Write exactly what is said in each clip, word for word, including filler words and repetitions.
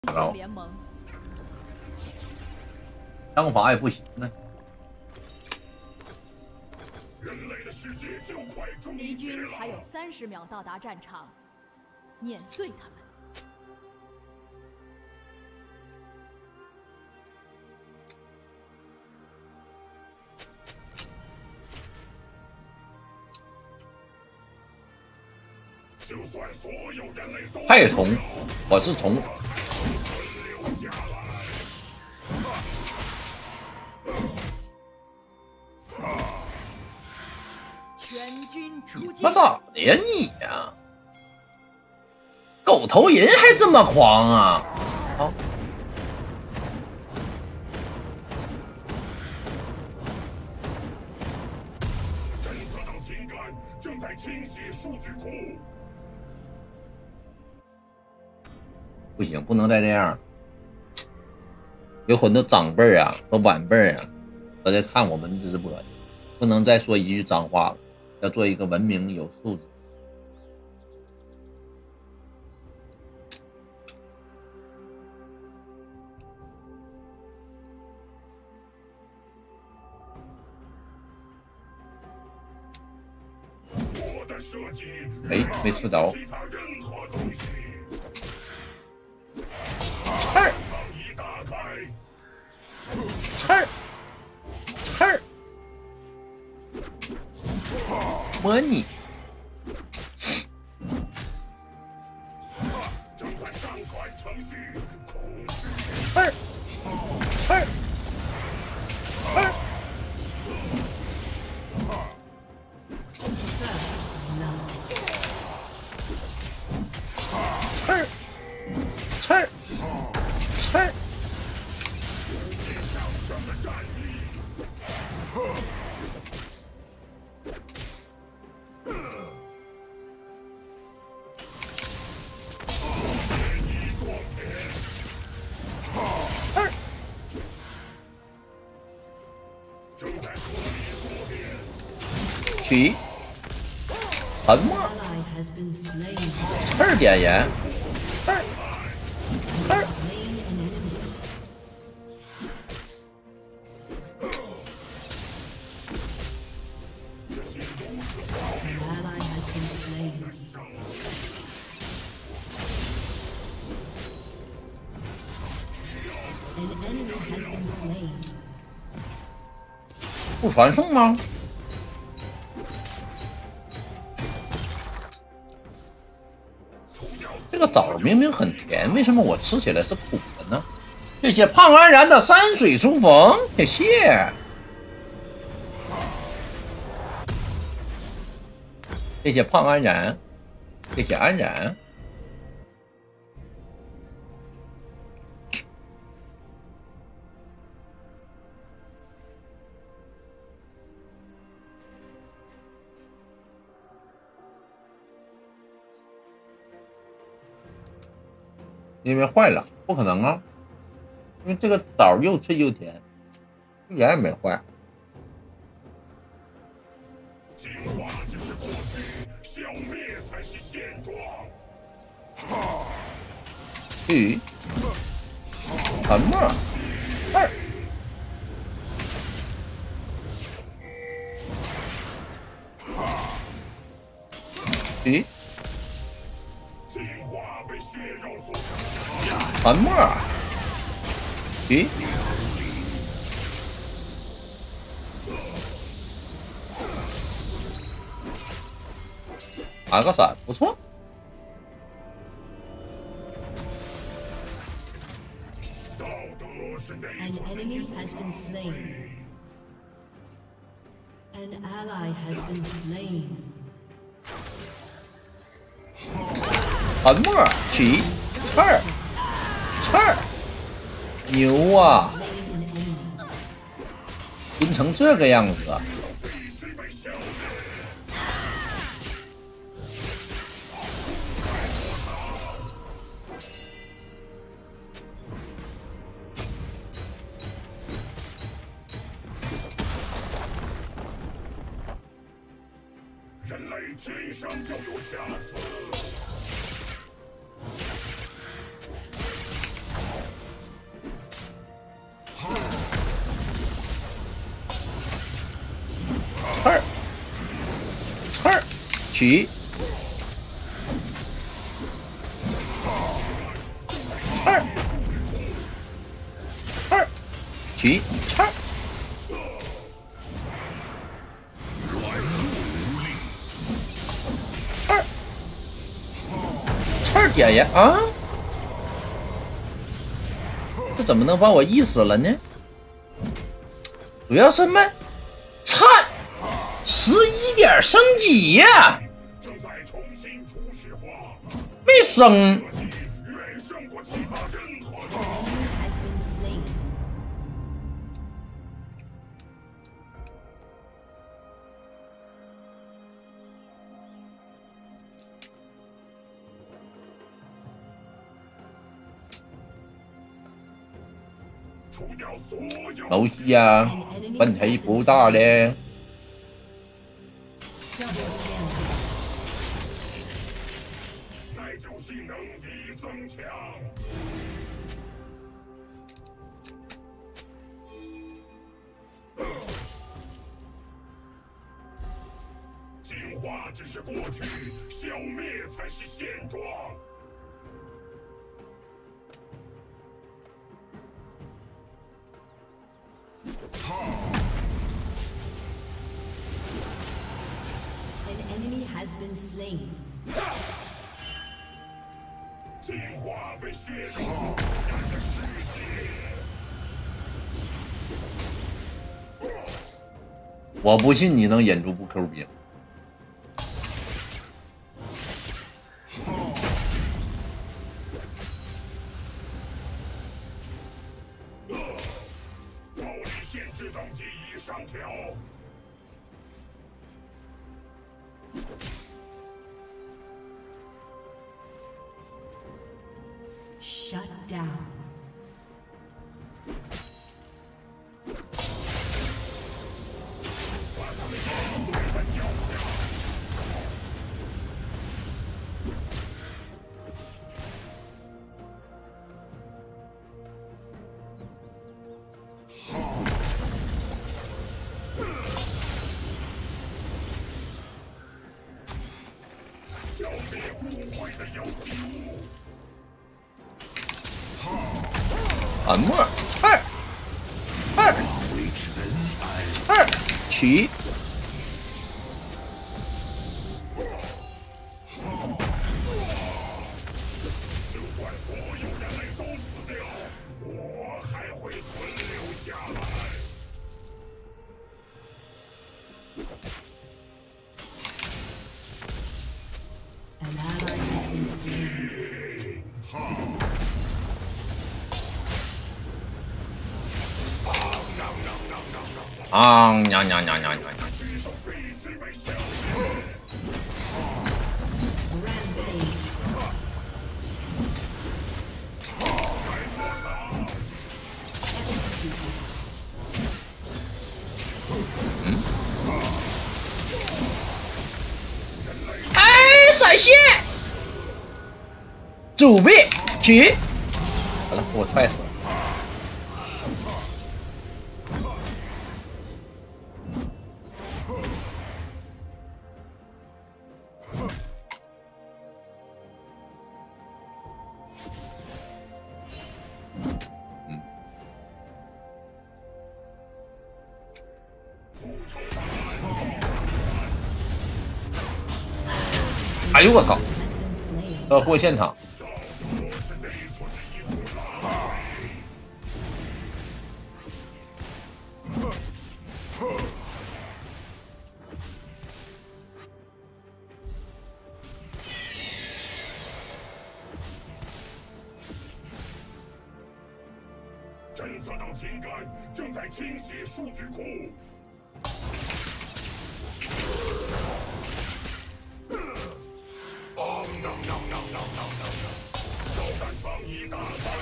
英联盟，枪法也不行呢。 敌军还有三十秒到达战场，碾碎他们。 害虫，我是虫。 全军出击！ 他咋的呀你呀？狗头人还这么狂啊！好。 正在清洗数据库。 不行，不能再这样。有很多长辈啊和晚辈啊都在看我们直播，不能再说一句脏话了，要做一个文明有素质。哎，没吃着。刺儿，刺儿，刺儿，摸你。刺儿，刺儿，刺儿。 刺儿，刺儿，刺儿。起，沉默。刺儿点烟。 刺儿，刺儿，不传送吗？ 这个枣明明很甜，为什么我吃起来是苦的呢？谢谢胖安然的山水初逢，谢谢，谢谢胖安然，谢谢安然。因为坏了，不可能啊！因为这个枣又脆又甜，一点也没坏。 进化只是过去，消灭才是现状。哈！ 咦？沉默。二。咦？ 沉默。咦？打个伞不错。 An enemy has been slain. An ally has been slain. 沉默。起。刺儿。 刺儿，牛啊！蹲成这个样子， 人类天生就有瑕疵。 起，二二起二。 二点呀啊！这怎么能把我意死了呢？主要什么？差十一点升级呀！ 正在重新初始化， 没升。 远胜过其他任何的。 has been slain. 除掉所有老西呀，问题不大嘞。 耐久性能已增强。进化只是过去，消灭才是现状。 An enemy has been slain. 进化被血肉所感的世界。 我不信你能忍住不 Q 兵。 暴力限制等级已上调。 Shut down. 消灭不坏的有机物。 粉末二二二起， 就算所有人类都死掉，我还会存留下来。 An ally has been slain. 啊呀呀呀呀呀呀！ Rampage. 哎，闪现！主备举，好了，给我踹死了。 哎呦我操！ Has been slain. 车祸现场。 侦测到情感，正在清洗数据库。 哦 no no no no no no no！ 导弹舱已打开。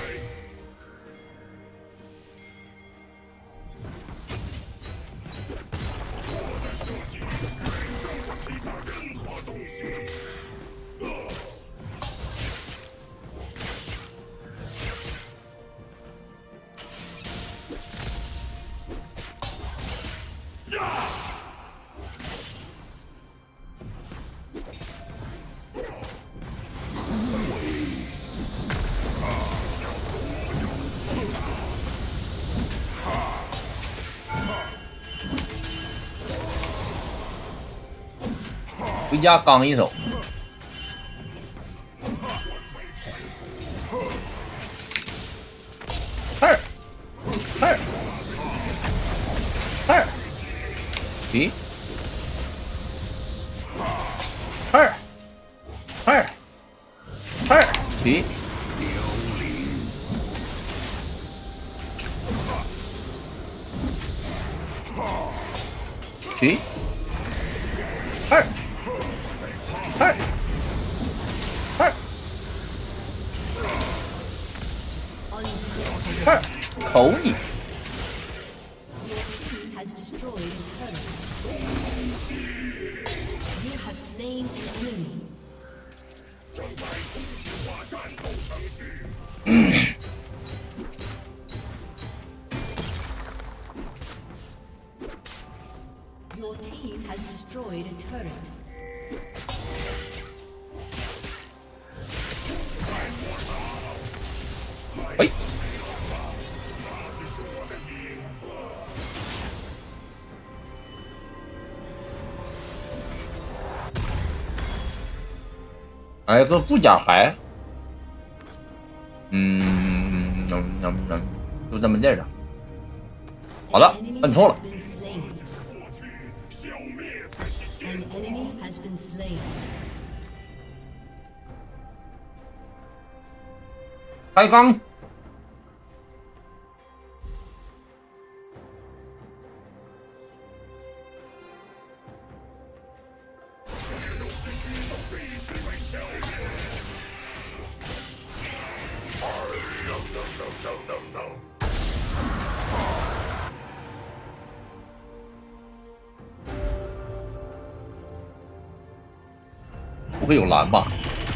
我的设计远胜过其他任何东西。呃 An 回家刚一手。二二二，咦？二二二，咦？咦？二二二二，口你！ has destroyed a turret. You have slain an enemy. 正在重新化战斗程序。 Your team has destroyed a turret. 哎，哎，这不假牌，嗯，能能能，就这么地儿了。好了，摁错了。 An enemy has been slain. 开缸！不会有蓝吧？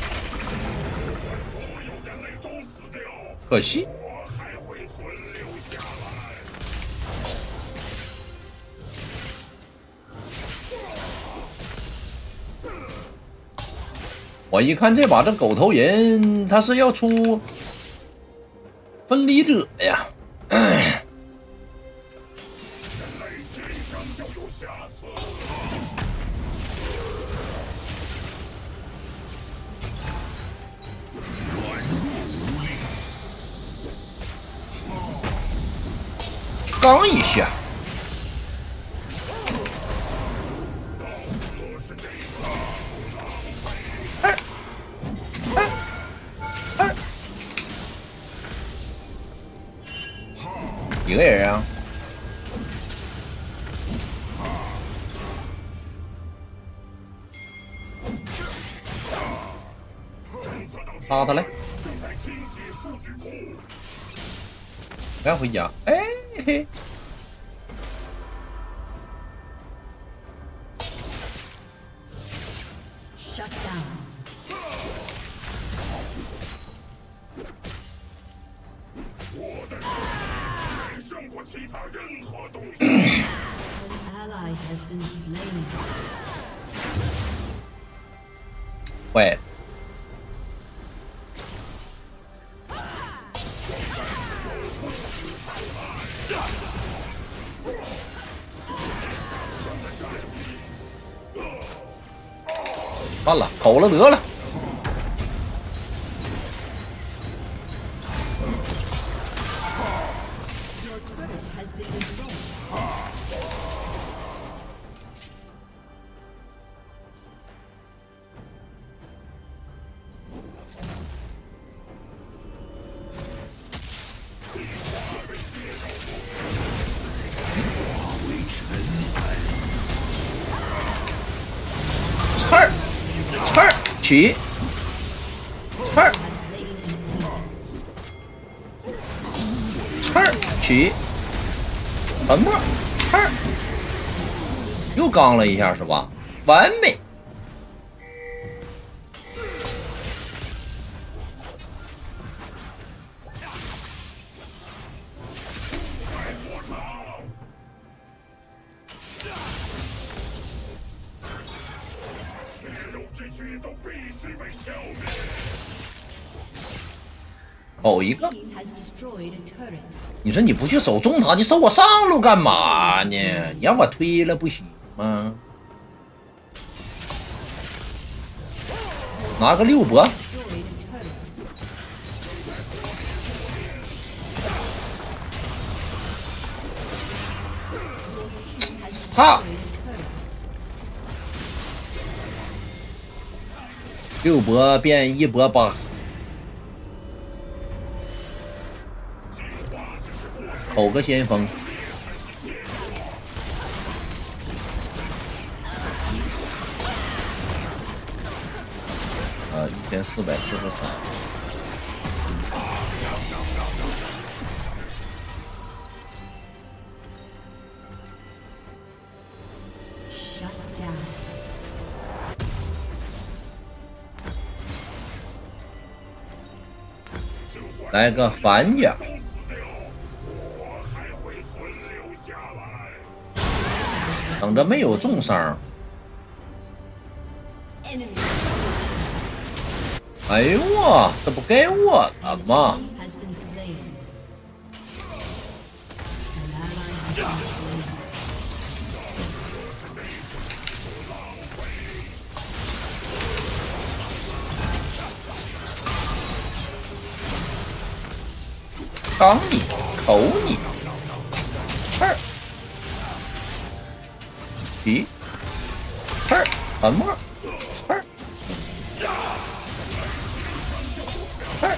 可惜。我一看这把这狗头人，他是要出分离者呀。刚一下，二二二，几个人啊？杀他来！不要回家，哎嘿。 Shut down. 我的远胜过其他任何东西。 An ally has been slain. 喂。 算了，口了得了。二二起，二二起，什么？二又刚了一下是吧？完美。哦，一个。你说你不去守中塔，你守我上路干嘛呢？你让我推了不行吗？ 拿个六波，哈，六波变一波八，口个先锋。啊，一千四百四十三。来个反甲，等着没有重伤。哎呦我，这不该我的吗？刚你，口你，二，一，二，沉默，二，二，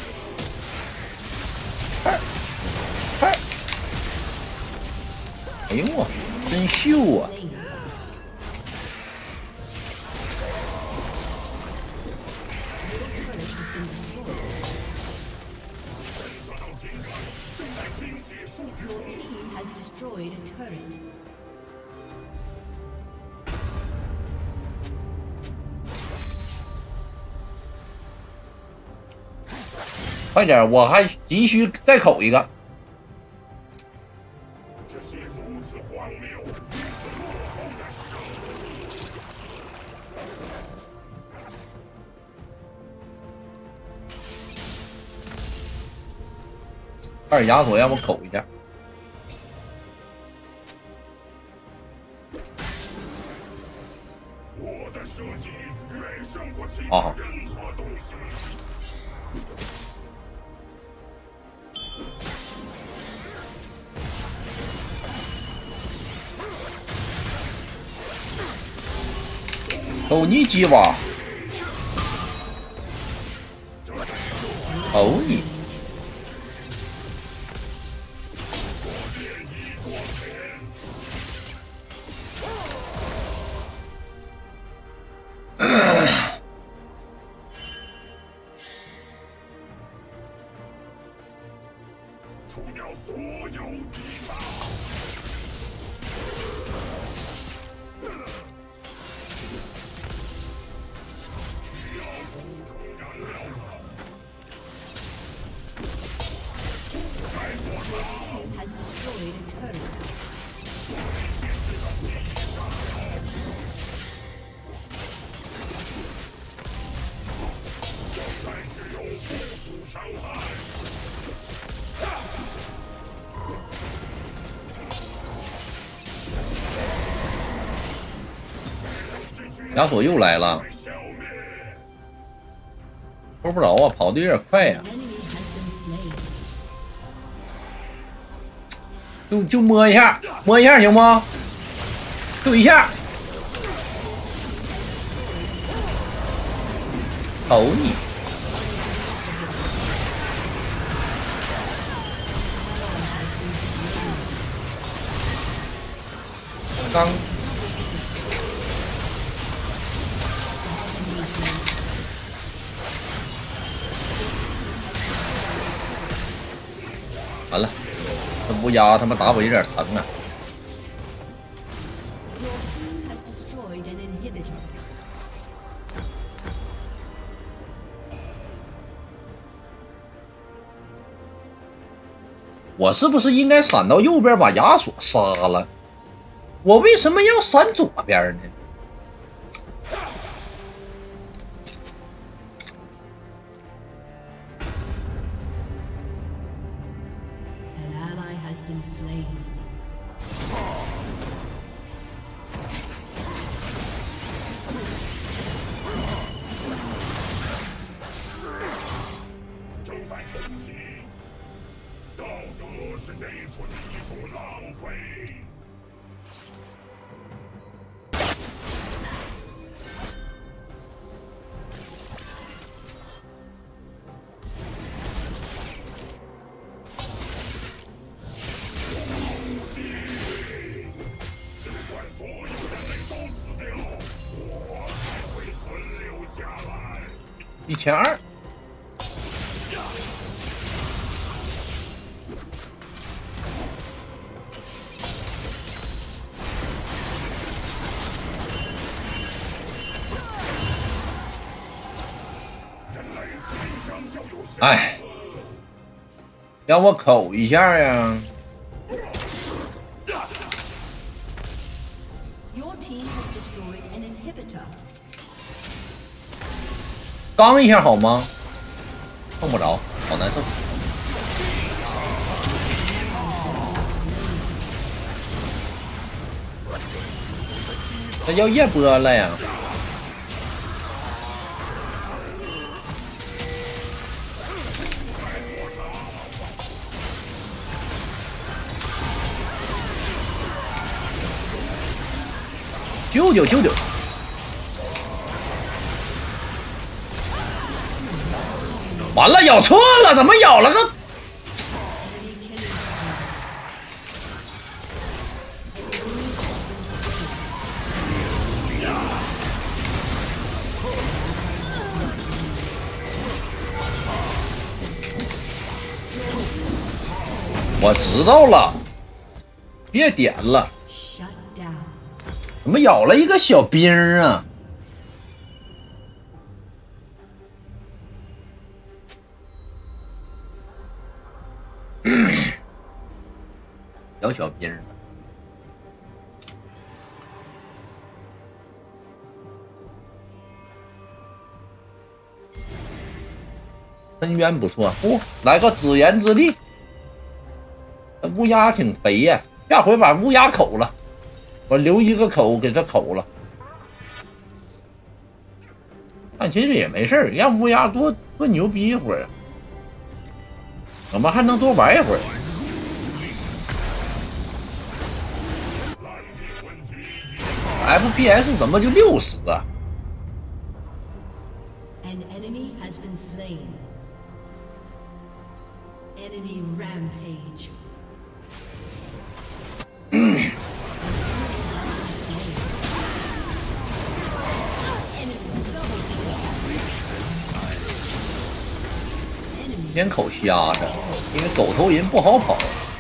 二，二，哎呦我，真秀啊！快点，我还急需再口一个。 这些如此荒谬，如此落后的事。 二亚索让我口一下。 我的设计远胜过其哦他任何东西。 口你鸡巴，口你。 除掉所有敌方。需要补充燃料吗？该我了。 has destroyed a turret. 但是有附属伤害。 亚索又来了，拖不着啊，跑的有点快呀、啊。就就摸一下，摸一下行吗？就一下，瞅你！刚。完了，这乌鸦他妈打我有点疼啊！我是不是应该闪到右边把亚索杀了？我为什么要闪左边呢？ Been slain. 是内存的一种浪费。无敌！就算所有人类都死掉，我还会存留下来。 一千二。 哎，让我口一下呀！ Your team has destroyed an inhibitor. 刚一下好吗？碰不着，好难受。这要夜波了呀！ 救救救救！完了，咬错了，怎么咬了个？我知道了，别点了。 怎么咬了一个小兵儿啊？咬小兵儿。深渊不错，不、哦、来个紫炎之力。这乌鸦挺肥呀，下回把乌鸦口了。 我留一个口给他口了，但其实也没事儿，让乌鸦多多牛逼一会儿，我们还能多玩一会儿。F P S 怎么就六十啊 ？An enemy has been slain. Enemy rampage. 先口瞎着，因为狗头人不好跑。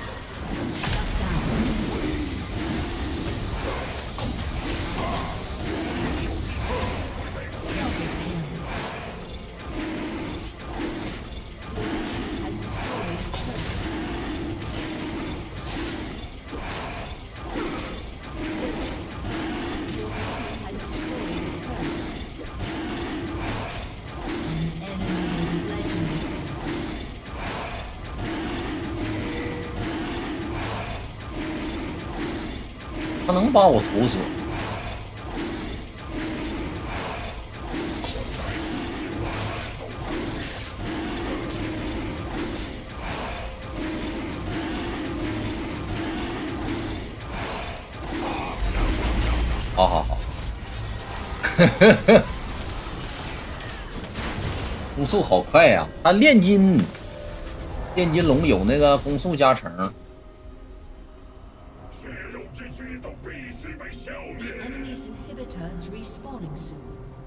他能把我屠死？好好好，呵呵呵，攻速好快呀！他炼金，炼金龙有那个攻速加成。 The enemy's inhibitor is respawning soon.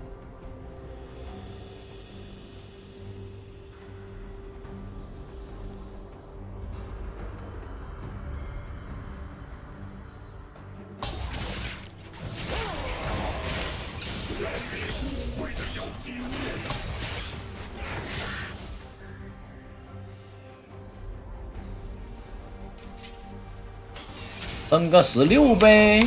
升个十六呗。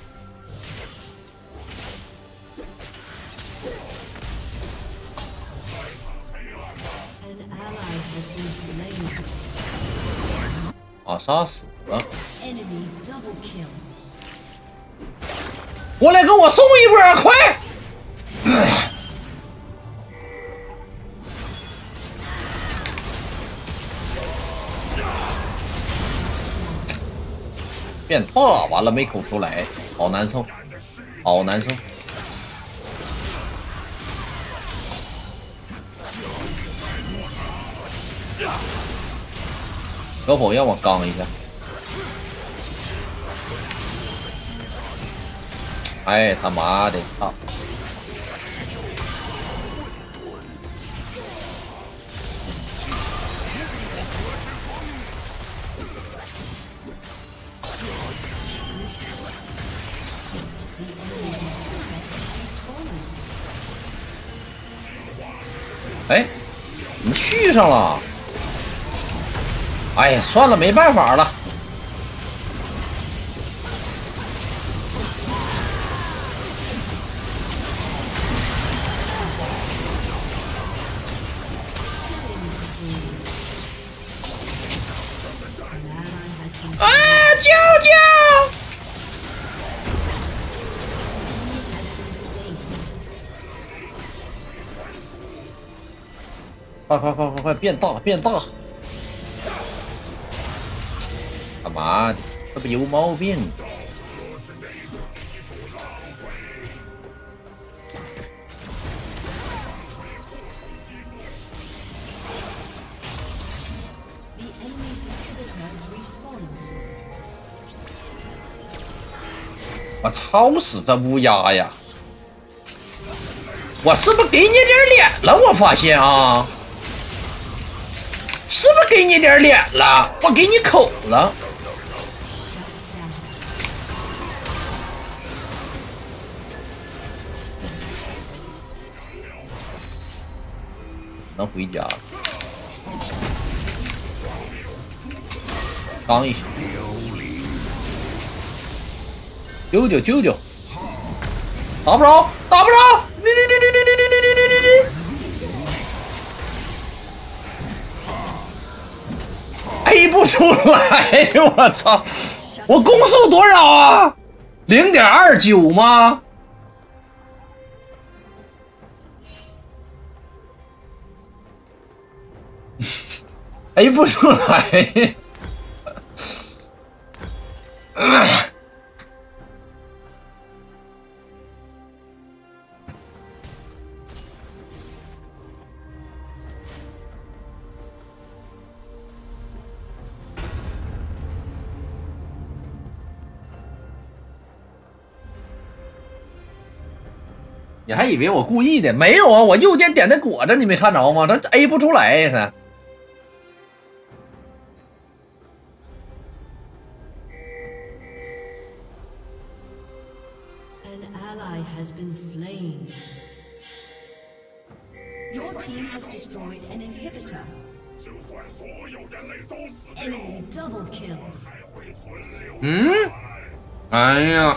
把杀死了，过来给我送一波，快！ 变大，完了没口出来，好难受，好难受。可否让我刚一下？哎，他妈的，操！哎，怎么续上了？哎呀，算了，没办法了。啊！救救！快快快快快，变大变大！他妈的，这不有毛病！我操死这乌鸦呀！我是不是给你点脸了？我发现啊，是不是给你点脸了？我给你口了。能回家？刚一下。啾啾啾啾，打不着，打不着！你你你你你你你你你你！A不出来，我操！我攻速多少啊？零点二九吗 ？A 不出来。你还以为我故意的？没有啊，我右键点的果子，你没看着吗？这 A 不出来呀，嗯，哎呀。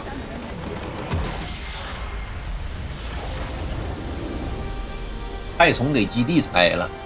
害虫给基地拆了。